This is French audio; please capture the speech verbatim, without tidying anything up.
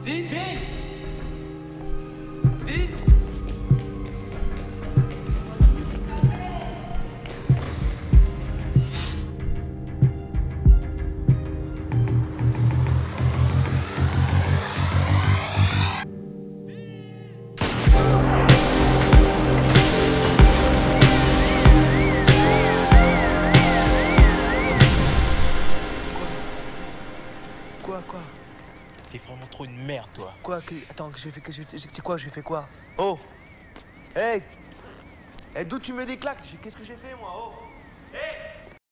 Vite, vite. Vite. Quoi, quoi? T'es vraiment trop une merde, toi. Quoi que... Attends, que j'ai fait... que j'ai fait... C'est quoi, j'ai fait quoi? Oh! Hey! Hey, d'où tu mets des claques? Qu'est-ce que j'ai fait, moi? Oh!